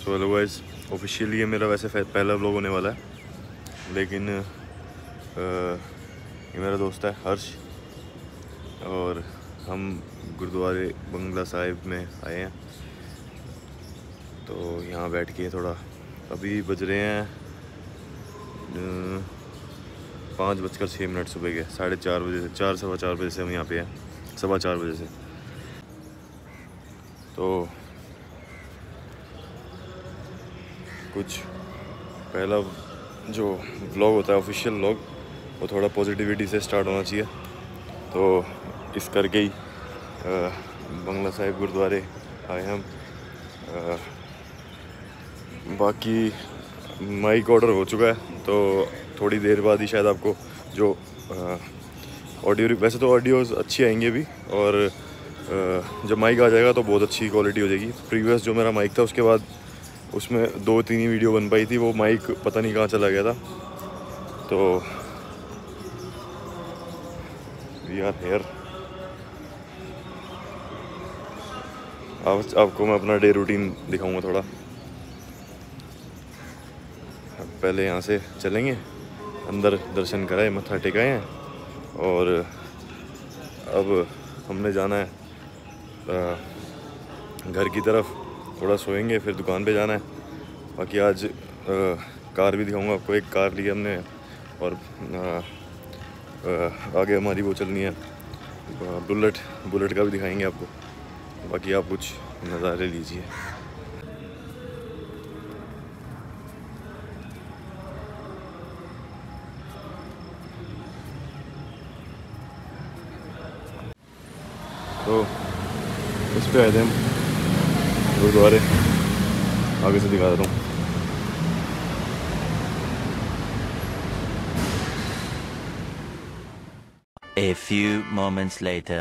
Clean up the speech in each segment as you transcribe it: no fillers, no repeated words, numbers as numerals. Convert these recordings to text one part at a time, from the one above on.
So hello guys, officially ये मेरा वैसे पहला व्लॉग होने वाला है, लेकिन ये मेरा दोस्त है हर्ष और हम गुरुद्वारे बंगला साहिब में आए हैं। तो यहाँ बैठ के थोड़ा, अभी बज रहे हैं 5:06 सुबह के, 4:30 बजे से 4 सवा 4 बजे से हम यहाँ पे हैं, 4:15 बजे से। तो कुछ पहला जो व्लॉग होता है ऑफिशियल व्लॉग, वो थोड़ा पॉजिटिविटी से स्टार्ट होना चाहिए। तो इस करके ही बंगला साहिब गुरुद्वारे आए हम। बाकी माइक ऑर्डर हो चुका है, तो थोड़ी देर बाद ही शायद आपको जो ऑडियो, वैसे तो ऑडियोज़ अच्छी आएंगे भी, और जब माइक आ जाएगा तो बहुत अच्छी क्वालिटी हो जाएगी। प्रीवियस जो मेरा माइक था उसके बाद उसमें 2-3 ही वीडियो बन पाई थी, वो माइक पता नहीं कहाँ चला गया था। तो वी आर हियर। आपको मैं अपना डे रूटीन दिखाऊंगा थोड़ा। पहले यहाँ से चलेंगे अंदर, दर्शन कराए, मत्था टेकाए हैं, और अब हमने जाना है घर की तरफ। थोड़ा सोएंगे, फिर दुकान पे जाना है। बाकी आज कार भी दिखाऊंगा आपको। एक कार ली हमने, और आगे हमारी वो चलनी है बुलेट का भी दिखाएंगे आपको। बाकी आप कुछ नज़ारे लीजिए। तो इस पे आए थे हम गुरुद्वारे, आगे से दिखा देता हूँ। A few moments later.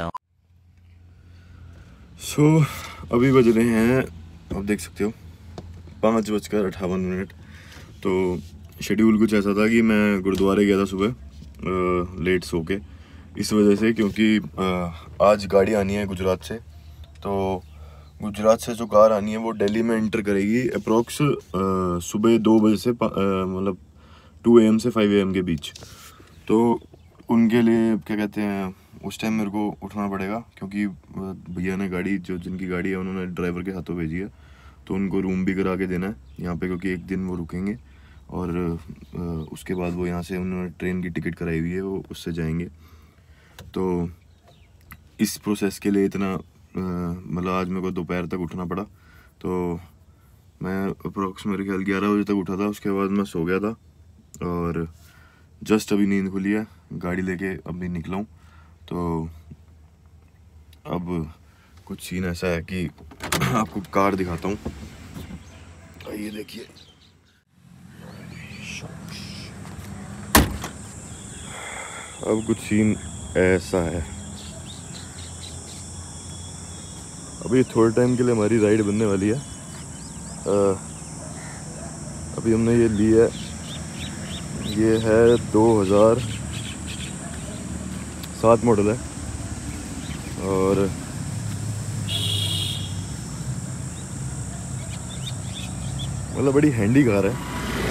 सो अभी बज रहे हैं, आप देख सकते हो, 5:58। तो शेड्यूल कुछ ऐसा था कि मैं गुरुद्वारे गया था सुबह लेट सो के, इस वजह से, क्योंकि आज गाड़ी आनी है गुजरात से। तो गुजरात से जो कार आनी है वो दिल्ली में एंटर करेगी अप्रोक्स सुबह 2 बजे से, मतलब 2 AM से 5 AM के बीच। तो उनके लिए क्या कहते हैं, उस टाइम मेरे को उठना पड़ेगा, क्योंकि भैया ने गाड़ी, जो जिनकी गाड़ी है, उन्होंने ड्राइवर के हाथों भेजी है। तो उनको रूम भी करा के देना है यहाँ पे, क्योंकि एक दिन वो रुकेंगे, और उसके बाद वो यहाँ से उन्होंने ट्रेन की टिकट कराई हुई है, वो उससे जाएंगे। तो इस प्रोसेस के लिए इतना मतलब आज मेरे को दोपहर तक उठना पड़ा। तो मैं अप्रोक्स मेरे ख्याल 11 बजे तक उठा था। उसके बाद मैं सो गया था, और जस्ट अभी नींद खुली है, गाड़ी लेके अभी निकला हूँ। तो अब कुछ सीन ऐसा है कि आपको कार दिखाता हूँ। ये देखिए, अब कुछ सीन ऐसा है। अभी थोड़े टाइम के लिए हमारी राइड बनने वाली है। अभी हमने ये ली है, ये है 2007 मॉडल है, और मतलब बड़ी हैंडी कार है।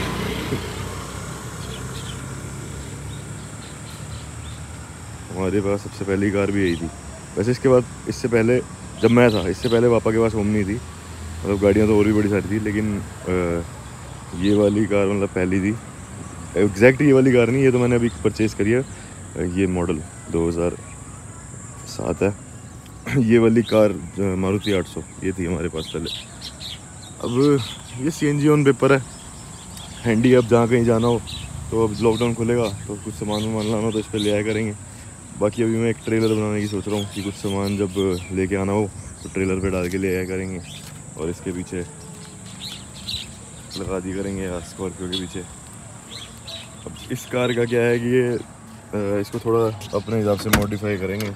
हमारे पास सबसे पहली कार भी यही थी। वैसे इसके बाद, इससे पहले जब मैं था, इससे पहले पापा के पास ओमनी थी, मतलब गाड़ियाँ तो और भी बड़ी सारी थी, लेकिन ये वाली कार मतलब पहली थी। एग्जैक्ट ये वाली कार नहीं, ये तो मैंने अभी परचेज़ करी है। ये मॉडल 2007 है। ये वाली कार मारुति 800 ये थी हमारे पास पहले। अब ये CNG ऑन पेपर है, हैंडी। अब जहाँ कहीं जाना हो, तो अब लॉकडाउन खुलेगा तो कुछ सामान लाना हो तो इस पर ले आया करेंगे। बाकी अभी मैं एक ट्रेलर बनाने की सोच रहा हूँ कि कुछ सामान जब लेके आना हो तो ट्रेलर पे डाल के ले आया करेंगे, और इसके पीछे लगा दी करेंगे, या स्कॉर्पियो के पीछे। अब इस कार का क्या है कि ये इसको थोड़ा अपने हिसाब से मॉडिफाई करेंगे।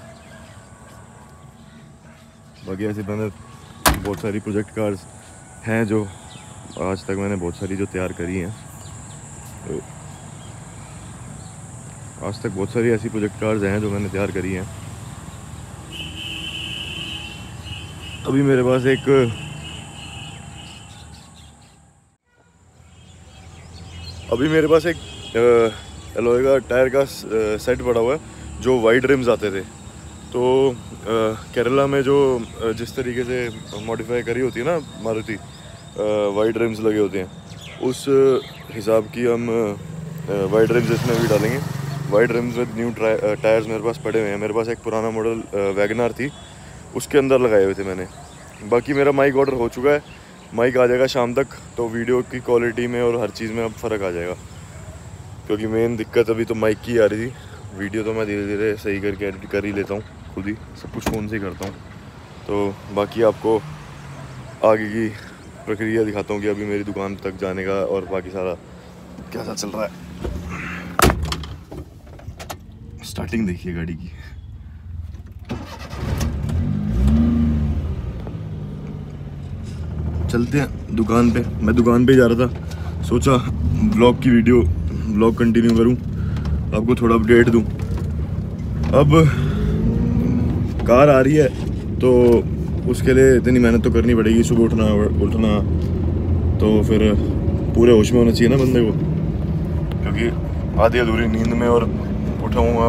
बाकी ऐसे मैंने बहुत सारी प्रोजेक्ट कार्स हैं जो आज तक मैंने बहुत सारी जो तैयार करी हैं। तो आज तक बहुत सारी ऐसी प्रोजेक्ट कार्स हैं जो मैंने तैयार करी हैं। अभी मेरे पास एक अभी मेरे पास एक एलॉय का टायर का सेट पड़ा हुआ है जो वाइड रिम्स आते थे। तो केरला में जो जिस तरीके से मॉडिफाई करी होती है ना मारुति, वाइड रिम्स लगे होते हैं, उस हिसाब की हम वाइड रिम्स इसमें भी डालेंगे। Wide rims with new tyres मेरे पास पड़े हुए हैं। मेरे पास एक पुराना मॉडल वैगनार थी, उसके अंदर लगाए हुए थे मैंने। बाकी मेरा माइक ऑर्डर हो चुका है, माइक आ जाएगा शाम तक, तो वीडियो की क्वालिटी में और हर चीज़ में अब फ़र्क आ जाएगा। क्योंकि मेन दिक्कत अभी तो माइक की आ रही थी। वीडियो तो मैं धीरे धीरे सही करके एडिट कर ही लेता हूँ, खुद ही सब कुछ फ़ोन से ही करता हूँ। तो बाकी आपको आगे की प्रक्रिया दिखाता हूँ कि अभी मेरी दुकान तक जाने का और बाकी सारा कैसा चल रहा है। स्टार्टिंग देखिए गाड़ी की। चलते हैं दुकान पे। मैं दुकान पे जा रहा था, सोचा ब्लॉग कंटिन्यू करूं, आपको थोड़ा अपडेट दूं। अब कार आ रही है तो उसके लिए इतनी मेहनत तो करनी पड़ेगी। सुबह उठना तो फिर पूरे होश में होना चाहिए ना बंदे को, क्योंकि आधी अधूरी नींद में और उठा हुआ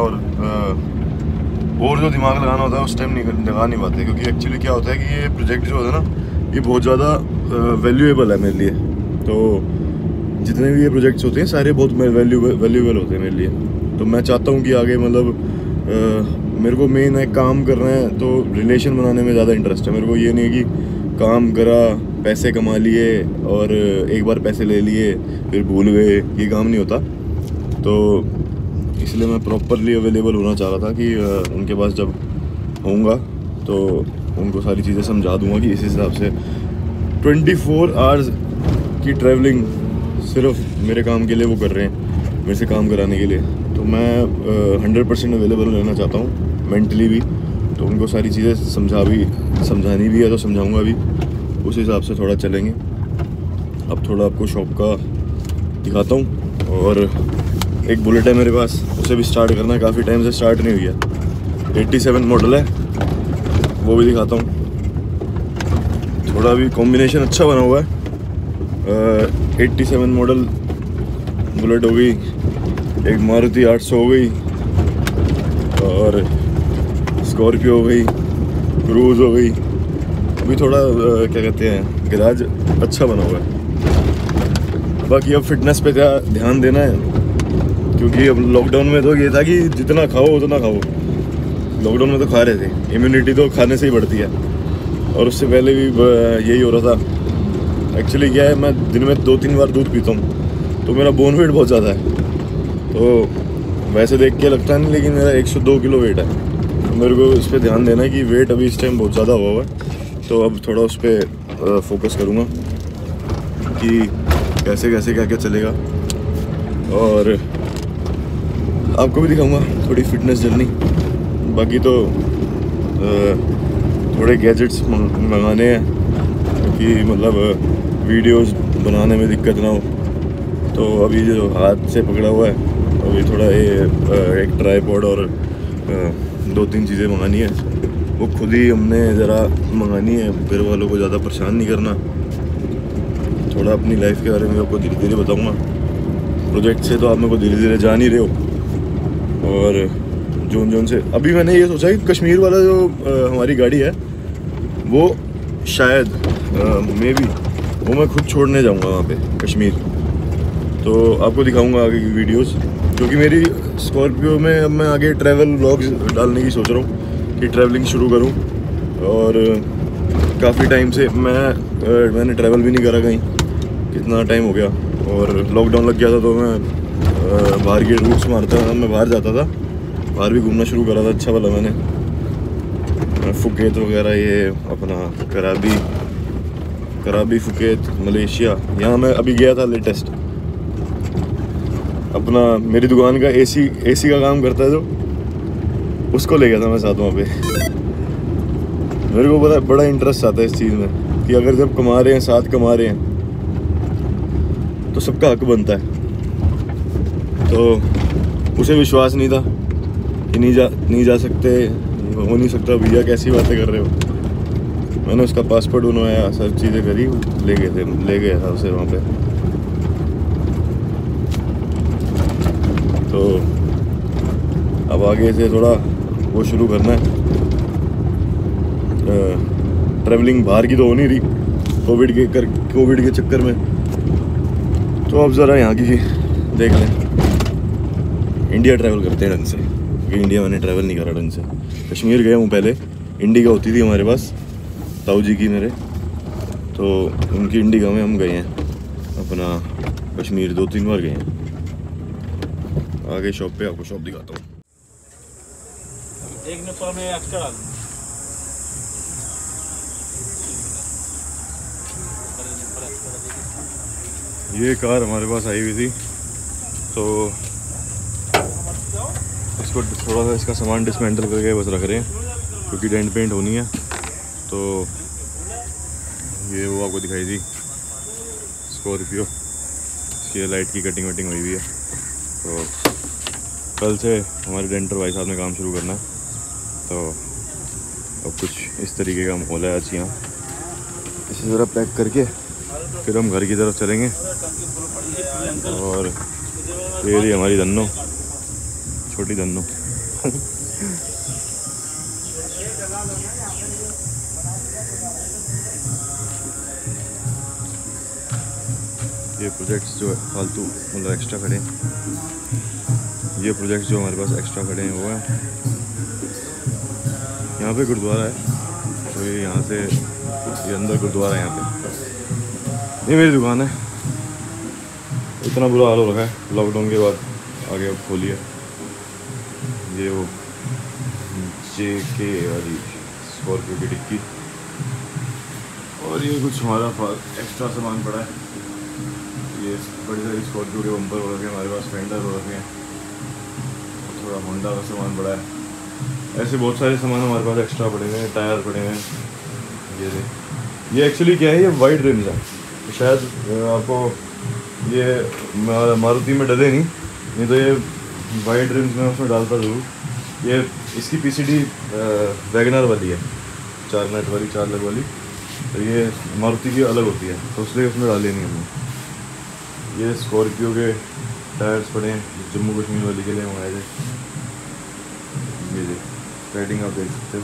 और जो दिमाग लगाना होता है उस टाइम लगा नहीं पाते। क्योंकि एक्चुअली क्या होता है कि ये प्रोजेक्ट जो होता है ना, ये बहुत ज़्यादा वैल्यूएबल है मेरे लिए। तो जितने भी ये प्रोजेक्ट्स होते हैं सारे बहुत वैल्यूएबल होते हैं मेरे लिए। तो मैं चाहता हूँ कि आगे मतलब मेरे को मेन है काम करना है, तो रिलेशन बनाने में ज़्यादा इंटरेस्ट है मेरे को। ये नहीं है कि काम करा, पैसे कमा लिए और एक बार पैसे ले लिए फिर भूल गए, ये काम नहीं होता। तो इसलिए मैं प्रॉपरली अवेलेबल होना चाह रहा था कि उनके पास जब होऊंगा तो उनको सारी चीज़ें समझा दूंगा कि इस हिसाब से 24 आवर्स की ट्रैवलिंग सिर्फ मेरे काम के लिए वो कर रहे हैं, मेरे से काम कराने के लिए। तो मैं 100% अवेलेबल रहना चाहता हूँ मेंटली भी। तो उनको सारी चीज़ें समझानी भी है तो समझाऊंगा भी, उस हिसाब से थोड़ा चलेंगे। अब थोड़ा आपको शॉप का दिखाता हूँ। और एक बुलेट है मेरे पास, उसे भी स्टार्ट करना है, काफ़ी टाइम से स्टार्ट नहीं हुई है। 87 मॉडल है, वो भी दिखाता हूँ। थोड़ा भी कॉम्बिनेशन अच्छा बना हुआ है। 87 मॉडल बुलेट हो गई, एक मारुति 800 हो गई, और स्कॉर्पियो हो गई, क्रूज हो गई। अभी थोड़ा क्या कहते हैं, गैराज अच्छा बना हुआ है। बाकी अब फिटनेस पे ध्यान देना है, क्योंकि अब लॉकडाउन में तो ये था कि जितना खाओ उतना खाओ। लॉकडाउन में तो खा रहे थे, इम्यूनिटी तो खाने से ही बढ़ती है। और उससे पहले भी यही हो रहा था। एक्चुअली क्या है, मैं दिन में 2-3 बार दूध पीता हूँ, तो मेरा बोन वेट बहुत ज़्यादा है। तो वैसे देख के लगता नहीं, लेकिन मेरा 102 किलो वेट है। तो मेरे को इस पर ध्यान देना है कि वेट अभी इस टाइम बहुत ज़्यादा हुआ है। तो अब थोड़ा उस पर फोकस करूँगा कि कैसे कैसे क्या क्या चलेगा। और आपको भी दिखाऊंगा थोड़ी फिटनेस जर्नी। बाकी तो थोड़े गैजेट्स मंगाने हैं, क्योंकि मतलब वीडियोस बनाने में दिक्कत ना हो। तो अभी जो हाथ से पकड़ा हुआ है, अभी थोड़ा ये एक ट्राइपॉड और 2-3 चीज़ें मंगानी है। वो खुद ही हमने ज़रा मंगानी है, घर वालों को ज़्यादा परेशान नहीं करना। थोड़ा अपनी लाइफ के बारे में आपको धीरे धीरे बताऊँगा। प्रोजेक्ट से तो आप मेरे को धीरे धीरे जान ही रहे हो। और जोन से अभी मैंने ये सोचा कि कश्मीर वाला जो हमारी गाड़ी है, वो शायद मे बी वो मैं खुद छोड़ने जाऊंगा वहाँ पे कश्मीर। तो आपको दिखाऊंगा आगे की वीडियोस, क्योंकि मेरी स्कॉर्पियो में अब मैं आगे ट्रैवल व्लॉग्स डालने की सोच रहा हूँ कि ट्रैवलिंग शुरू करूँ। और काफ़ी टाइम से मैंने ट्रैवल भी नहीं करा कहीं, कितना टाइम हो गया। और लॉकडाउन लग गया था तो मैं बाहर के रूट्स मारता था, मैं बाहर जाता था, बाहर भी घूमना शुरू करा था। अच्छा वाला मैंने फुकेत वगैरह, ये अपना कराबी फुकेत, मलेशिया, यहाँ मैं अभी गया था लेटेस्ट। अपना मेरी दुकान का एसी का काम करता है जो, उसको ले गया था मैं साथ वहाँ पे। मेरे को बड़ा इंटरेस्ट आता है इस चीज़ में कि अगर जब कमा रहे हैं, साथ कमा रहे हैं, तो सबका हक बनता है। तो उसे विश्वास नहीं था कि नहीं जा सकते, हो नहीं सकता। भैया कैसी बातें कर रहे हो। मैंने उसका पासपोर्ट बनवाया, सब चीज़ें करी, ले गया था उसे वहाँ पे। तो अब आगे से थोड़ा वो शुरू करना है। ट्रैवलिंग बाहर की तो हो नहीं रही कोविड के चक्कर में, तो अब ज़रा यहाँ की देख लें। इंडिया ट्रैवल करते हैं ढंग से, क्योंकि इंडिया मैंने ट्रैवल नहीं करा ढंग से। कश्मीर गया हूँ पहले, इंडिका होती थी हमारे पास ताऊ जी की मेरे, तो उनकी इंडिका में हम गए हैं अपना कश्मीर 2-3 बार गए हैं। आगे शॉप पे आपको शॉप दिखाता हूँ। एक नेपाल में एक्स्ट्रा डाल ये कार हमारे पास आई हुई थी, तो इसको थोड़ा सा इसका सामान डिसमेंटल करके बस रख रहे हैं, क्योंकि डेंट पेंट होनी है। तो ये वो आपको दिखाई थी स्कॉर्पियो, इसकी लाइट की कटिंग वटिंग हुई हुई है। तो कल से हमारे डेंटर भाई साहब ने काम शुरू करना है, तो अब कुछ इस तरीके का माहौल है आज यहाँ। इसे ज़रा पैक करके फिर हम घर की तरफ चलेंगे। और ये रही हमारी धन्नो, छोटी धन्नो। ये प्रोजेक्ट्स जो फालतू मतलब एक्स्ट्रा खड़े हैं, ये प्रोजेक्ट्स जो हमारे पास एक्स्ट्रा खड़े हैं वो है। यहाँ पे गुरुद्वारा है, तो ये यहाँ से ये अंदर गुरुद्वारा है। यहाँ पे ये मेरी दुकान है। इतना बुरा हाल हो रखा है लॉकडाउन के बाद, आगे अब खोली है। ये वो JK वाली स्कॉर्पियो की डिक्की, और ये कुछ हमारा एक्स्ट्रा सामान पड़ा है। ये बड़ी सारी स्कॉर्पियो के बम्पर हो रखे हैं हमारे पास, फेंडर हो रखे हैं, थोड़ा होंडा का सामान पड़ा है। ऐसे बहुत सारे सामान हमारे पास एक्स्ट्रा पड़े हुए हैं, टायर पड़े हुए हैं। ये एक्चुअली क्या है, ये वाइड रिम्स है। शायद आपको ये मारुति में डले नहीं तो ये वाइड रिम्स में उसमें डालता ज़रूर। ये इसकी PCD वैगनर वाली है, 4 नट वाली, 4 लग वाली। तो ये मारुति की अलग होती है, तो इसलिए उसमें डाले नहीं हमने। ये स्कॉर्पियो के टायर्स पड़े हैं, जम्मू कश्मीर वाली के लिए मंगाए थे। ये राइडिंग आप देख सकते हो।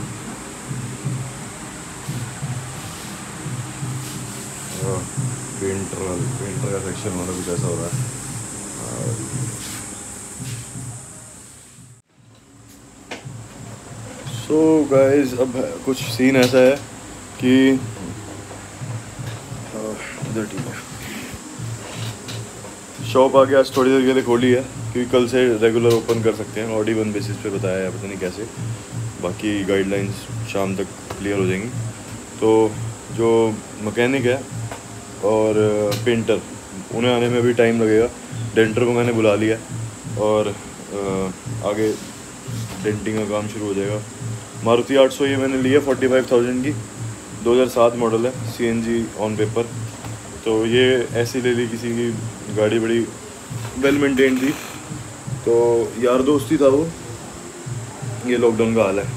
पेंटर का सेक्शन वाला कुछ ऐसा हो रहा है। सो गाइस, अब कुछ सीन ऐसा है कि इधर ठीक है, शॉप आके आज थोड़ी देर के लिए खोली है, क्योंकि कल से रेगुलर ओपन कर सकते हैं। ऑड इवन बेसिस पे बताया है, पता नहीं कैसे, बाकी गाइडलाइंस शाम तक क्लियर हो जाएंगी। तो जो मैकेनिक है और पेंटर, उन्हें आने में भी टाइम लगेगा। डेंटर को मैंने बुला लिया, और आगे डेंटिंग का काम शुरू हो जाएगा। मारुति 800 ये मैंने लिया 45,000 की, 2007 मॉडल है, CNG ऑन पेपर। तो ये ऐसी ले ली, किसी की गाड़ी बड़ी वेल मेंटेन थी, तो यार दोस्ती था वो। ये लॉकडाउन का हाल है।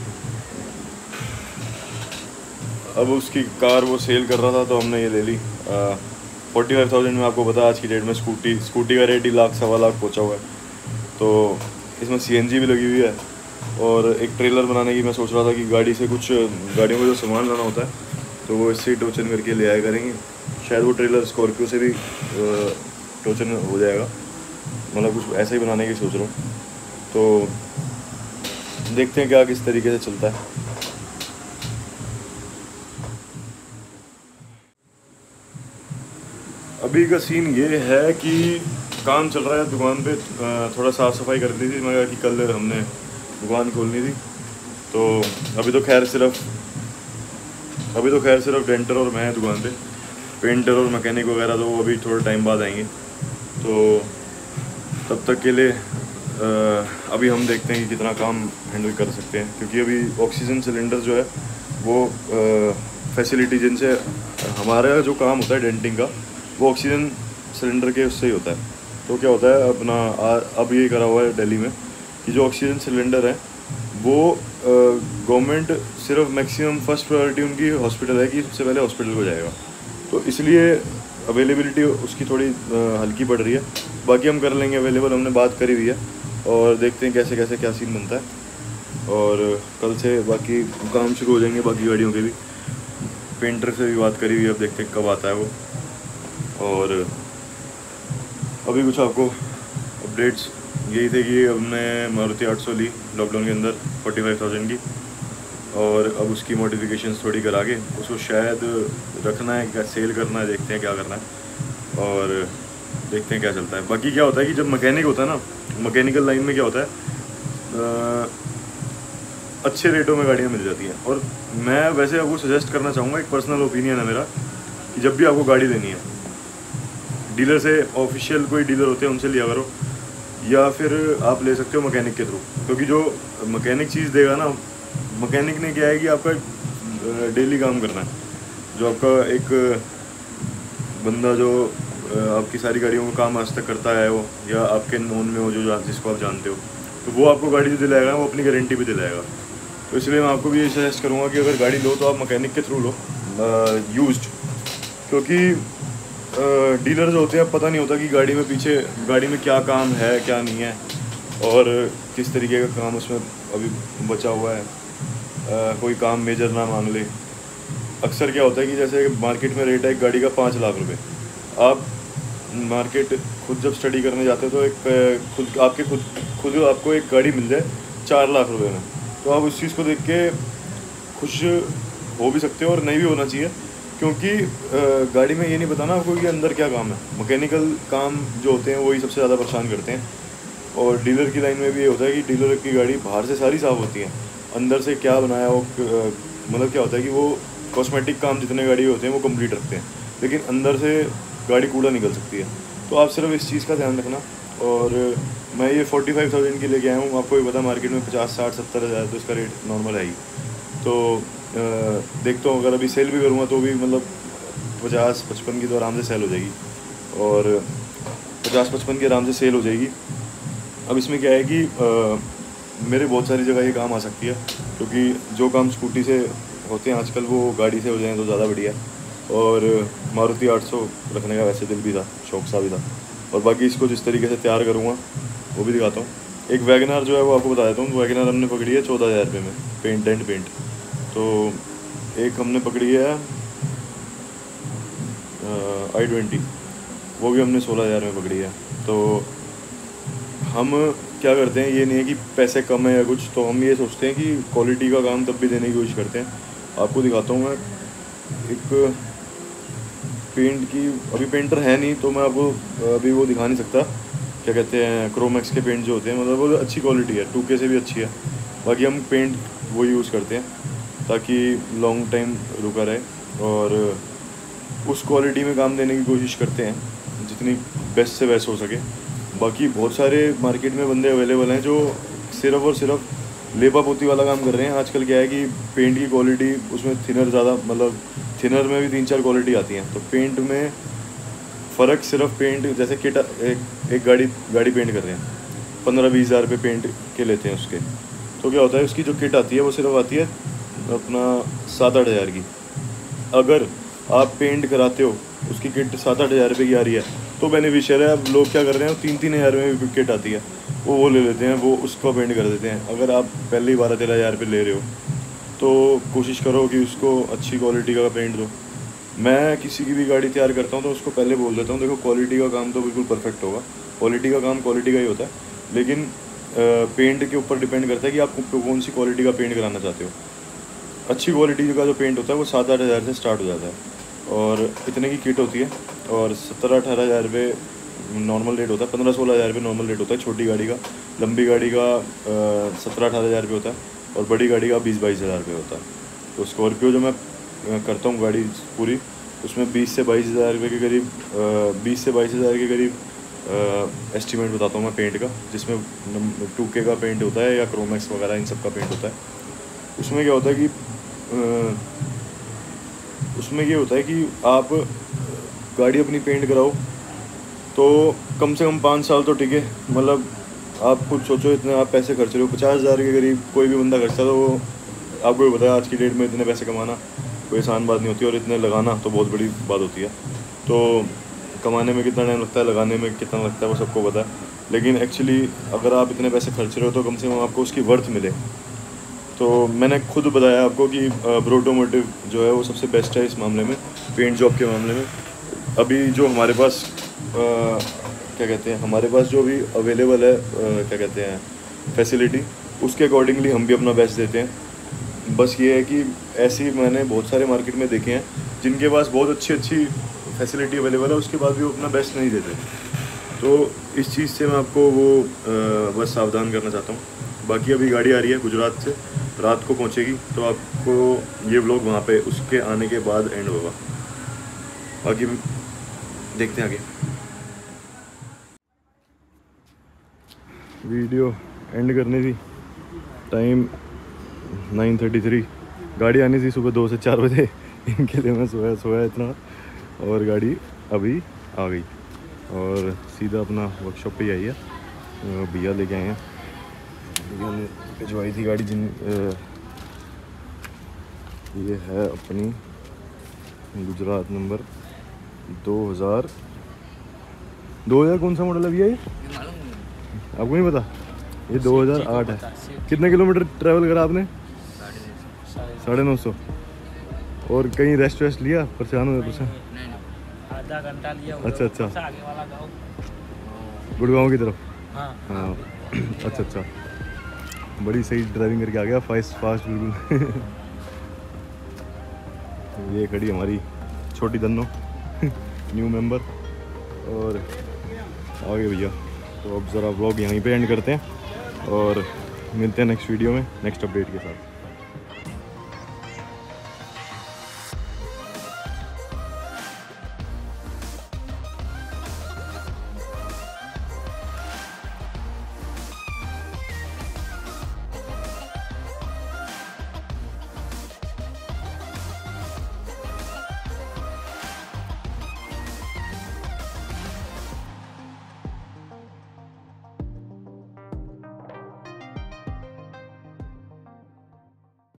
अब उसकी कार वो सेल कर रहा था, तो हमने ये ले ली 45,000 में। आपको पता है आज की डेट में स्कूटी का रेट ही लाख 1.25 लाख पहुँचा हुआ है। तो इसमें CNG भी लगी हुई है, और एक ट्रेलर बनाने की मैं सोच रहा था कि गाड़ी से कुछ गाड़ियों में जो सामान लाना होता है, तो वो इससे टोचन करके ले आया करेंगे। शायद वो ट्रेलर स्कॉर्पियो से भी टोचन हो जाएगा, मतलब कुछ ऐसा ही बनाने की सोच रहा हूँ। तो देखते हैं क्या किस तरीके से चलता है। अभी का सीन ये है कि काम चल रहा है दुकान पे, थोड़ा साफ़ सफाई कर दी थी, मगर कि कल हमने दुकान खोलनी थी। तो अभी तो खैर सिर्फ डेंटर और मैं हैं दुकान पे। पेंटर और मैकेनिक वगैरह तो वो अभी थोड़ा टाइम बाद आएंगे। तो तब तक के लिए अभी हम देखते हैं कि कितना काम हैंडल कर सकते हैं, क्योंकि अभी ऑक्सीजन सिलेंडर जो है वो फैसिलिटी जिनसे हमारा जो काम होता है डेंटिंग का, वो ऑक्सीजन सिलेंडर के उससे ही होता है। तो क्या होता है अपना अब ये करा हुआ है दिल्ली में कि जो ऑक्सीजन सिलेंडर है वो गवर्नमेंट सिर्फ मैक्सिमम फर्स्ट प्रायोरिटी उनकी हॉस्पिटल है कि सबसे पहले हॉस्पिटल को जाएगा। तो इसलिए अवेलेबिलिटी उसकी थोड़ी हल्की पड़ रही है। बाकी हम कर लेंगे अवेलेबल, हमने बात करी हुई है। और देखते हैं कैसे कैसे क्या सीन बनता है। और कल से बाकी काम शुरू हो जाएंगे बाकी गाड़ियों के भी। पेंटर से भी बात करी हुई, अब देखते हैं कब आता है वो। और अभी कुछ आपको अपडेट्स यही थे कि हमने मारुति 800 ली लॉकडाउन के अंदर 45,000 की, और अब उसकी मॉडिफिकेशंस थोड़ी करा के उसको शायद रखना है, क्या सेल करना है, देखते हैं क्या करना है और देखते हैं क्या चलता है। बाकी क्या होता है कि जब मैकेनिक होता है ना, मैकेनिकल लाइन में क्या होता है, अच्छे रेटों में गाड़ियाँ मिल जाती हैं। और मैं वैसे आपको सजेस्ट करना चाहूँगा, एक पर्सनल ओपिनियन है मेरा, कि जब भी आपको गाड़ी लेनी है डीलर से, ऑफिशियल कोई डीलर होते हैं उनसे लिया करो, या फिर आप ले सकते हो मैकेनिक के थ्रू। क्योंकि जो मैकेनिक चीज़ देगा ना, मैकेनिक ने क्या है कि आपका डेली काम करना है, जो आपका एक बंदा जो आपकी सारी गाड़ियों का काम आज तक करता है वो, या आपके नोन में हो जो जिसको आप जानते हो, तो वो आपको गाड़ी जो दिलाएगा वो अपनी गारंटी भी दिलाएगा। तो इसलिए मैं आपको भी ये सजेस्ट करूँगा कि अगर गाड़ी लो तो आप मैकेनिक के थ्रू लो यूज्ड, क्योंकि डीलर जो होते हैं पता नहीं होता कि गाड़ी में पीछे गाड़ी में क्या काम है क्या नहीं है, और किस तरीके का काम उसमें अभी बचा हुआ है, कोई काम मेजर ना मांग ले। अक्सर क्या होता है कि जैसे मार्केट में रेट है एक गाड़ी का 5 लाख रुपए, आप मार्केट खुद जब स्टडी करने जाते हो तो एक खुद आपको एक गाड़ी मिल जाए 4 लाख रुपए में, तो आप उस चीज़ को देख के खुश हो भी सकते हो और नहीं भी होना चाहिए, क्योंकि गाड़ी में ये नहीं पता ना आपको कि अंदर क्या काम है। मैकेनिकल काम जो होते हैं वही सबसे ज़्यादा परेशान करते हैं। और डीलर की लाइन में भी ये होता है कि डीलर की गाड़ी बाहर से सारी साफ़ होती है, अंदर से क्या बनाया वो मतलब क्या होता है कि वो कॉस्मेटिक काम जितने गाड़ी होते हैं वो कंप्लीट रखते हैं, लेकिन अंदर से गाड़ी कूड़ा निकल सकती है। तो आप सिर्फ इस चीज़ का ध्यान रखना। और मैं ये 45,000 की लेके आया हूँ, आपको भी पता मार्केट में 50, 60, 70 हज़ार तो इसका रेट नॉर्मल है ही। तो देखता हूँ अगर अभी सेल भी करूँगा तो भी मतलब 50-55 की तो आराम से सेल हो जाएगी, और 50-55 की आराम से सेल हो जाएगी। अब इसमें क्या है कि मेरे बहुत सारी जगह ये काम आ सकती है, क्योंकि जो काम स्कूटी से होते हैं आजकल वो गाड़ी से हो जाएं तो ज़्यादा बढ़िया है। और मारुति 800 रखने का वैसे दिल भी था, शौक सा भी था। और बाकी इसको जिस तरीके से तैयार करूँगा वो भी दिखाता हूँ। एक वैगनार जो है वो आपको बता देता हूँ, वैगनार हमने पकड़ी है 14,000 रुपये में, पेंट एंड पेंट। तो एक हमने पकड़ी है i20, वो भी हमने 16,000 में पकड़ी है। तो हम क्या करते हैं, ये नहीं है कि पैसे कम है या कुछ, तो हम ये सोचते हैं कि क्वालिटी का काम तब भी देने की कोशिश करते हैं। आपको दिखाता हूँ मैं एक पेंट की, अभी पेंटर है नहीं तो मैं आपको अभी वो दिखा नहीं सकता, क्या कहते हैं क्रोमैक्स के पेंट जो होते हैं, मतलब वो अच्छी क्वालिटी है, 2K से भी अच्छी है। बाकी हम पेंट वो यूज़ करते हैं ताकि लॉन्ग टाइम रुका रहे, और उस क्वालिटी में काम देने की कोशिश करते हैं जितनी बेस्ट से बेस्ट हो सके। बाकी बहुत सारे मार्केट में बंदे अवेलेबल हैं जो सिर्फ और सिर्फ लेपा पोती वाला काम कर रहे हैं। आजकल क्या है कि पेंट की क्वालिटी उसमें थिनर ज़्यादा, मतलब थिनर में भी 3-4 क्वालिटी आती हैं, तो पेंट में फ़र्क सिर्फ पेंट, जैसे किट एक गाड़ी पेंट कर रहे हैं 15-20 हज़ार रुपये पेंट के लेते हैं उसके, तो क्या होता है उसकी जो किट आती है वो सिर्फ आती है अपना 7-8 हज़ार की। अगर आप पेंट कराते हो उसकी किट 7-8 हज़ार रुपये की आ रही है तो बेनिफिशियल है। अब लोग क्या कर रहे हैं 3-3 हज़ार में भी किट आती है वो ले लेते हैं, वो उसको पेंट कर देते हैं। अगर आप पहले ही 12-13 हज़ार रुपये ले रहे हो तो कोशिश करो कि उसको अच्छी क्वालिटी का पेंट दो। मैं किसी की भी गाड़ी तैयार करता हूँ तो उसको पहले बोल देता हूँ, देखो क्वालिटी का काम तो बिल्कुल परफेक्ट होगा, क्वालिटी का काम क्वालिटी का ही होता है, लेकिन पेंट के ऊपर डिपेंड करता है कि आप कौन सी क्वालिटी का पेंट कराना चाहते हो। अच्छी क्वालिटी का जो पेंट होता है वो 7-8 हज़ार से स्टार्ट हो जाता है और इतने की किट होती है, और 17-18 हज़ार रुपये नॉर्मल रेट होता है, 15-16 हज़ार रुपये नॉर्मल रेट होता है छोटी गाड़ी का। लंबी गाड़ी का 17-18 हज़ार रुपये होता है, और बड़ी गाड़ी का 20-22 हज़ार रुपये होता है। तो स्कॉर्पियो जो मैं करता हूँ गाड़ी पूरी, उसमें 20 से 22 हज़ार रुपये के करीब 20 से 22 हज़ार के करीब एस्टीमेट बताता हूँ मैं पेंट का, जिसमें 2K का पेंट होता है या क्रोमैक्स वगैरह इन सब का पेंट होता है। उसमें क्या होता है कि आप गाड़ी अपनी पेंट कराओ तो कम से कम 5 साल तो टिके। मतलब आप खुद सोचो, इतने आप पैसे खर्च रहे हो, 50 हज़ार के करीब कोई भी बंदा खर्चता, तो वो आपको भी पता है आज की डेट में इतने पैसे कमाना कोई आसान बात नहीं होती, और इतने लगाना तो बहुत बड़ी बात होती है। तो कमाने में कितना टाइम लगता है, लगाने में कितना लगता है वो सबको पता है। लेकिन एक्चुअली अगर आप इतने पैसे खर्च रहे हो तो कम से कम आपको उसकी वर्थ मिले। तो मैंने खुद बताया आपको कि ब्रोटोमोटिव जो है वो सबसे बेस्ट है इस मामले में, पेंट जॉब के मामले में। अभी जो हमारे पास क्या कहते हैं, हमारे पास जो भी अवेलेबल है क्या कहते हैं फैसिलिटी, उसके अकॉर्डिंगली हम भी अपना बेस्ट देते हैं। बस ये है कि ऐसे ही मैंने बहुत सारे मार्केट में देखे हैं जिनके पास बहुत अच्छी फैसिलिटी अवेलेबल है, उसके बाद भी वो अपना बेस्ट नहीं देते। तो इस चीज़ से मैं आपको वो बस सावधान करना चाहता हूँ। बाकी अभी गाड़ी आ रही है गुजरात से, रात को पहुँचेगी, तो आपको ये व्लॉग वहाँ पे उसके आने के बाद एंड होगा। बाकी देखते हैं आगे। वीडियो एंड करनी थी, टाइम 9:33, गाड़ी आनी थी सुबह 2 से 4 बजे। इनके लिए मैं सोया इतना, और गाड़ी अभी आ गई और सीधा अपना वर्कशॉप पे ही आई है। भैया लेके आए हैं, भैया ने भिजवाई थी गाड़ी ये है अपनी गुजरात नंबर 2000 कौन सा मॉडल है भैया ये? आपको नहीं पता? ये 2008 है। कितने किलोमीटर ट्रैवल करा आपने? 950। और कहीं रेस्ट वेस्ट लिया? परेशान हुए? आधा घंटा लिया। अच्छा आगे वाला गाँव, गुड़गांव की तरफ। हाँ। अच्छा, बड़ी सही ड्राइविंग करके आ गया, फास्ट बिल्कुल। ये खड़ी हमारी छोटी दन्नो न्यू मेंबर, और आगे भैया। तो अब ज़रा व्लॉग यहीं पे एंड करते हैं और मिलते हैं नेक्स्ट वीडियो में नेक्स्ट अपडेट के साथ।